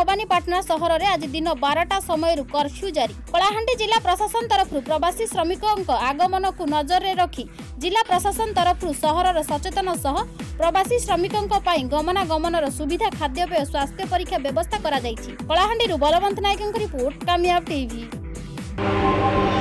भवानीपाटना सहर में आज दिन 12टा समय कर्फ्यू जारी। कलाहांडी जिला प्रशासन तरफ प्रवासी श्रमिकों आगमन को नजर में रखी जिला प्रशासन तरफ सहर सचेतन सह प्रवासी श्रमिकों गमनागमन सुविधा खाद्यपेय स्वास्थ्य परीक्षा व्यवस्था करा जायछि। Kalahandi Balwant Nayak report Kamyab TV.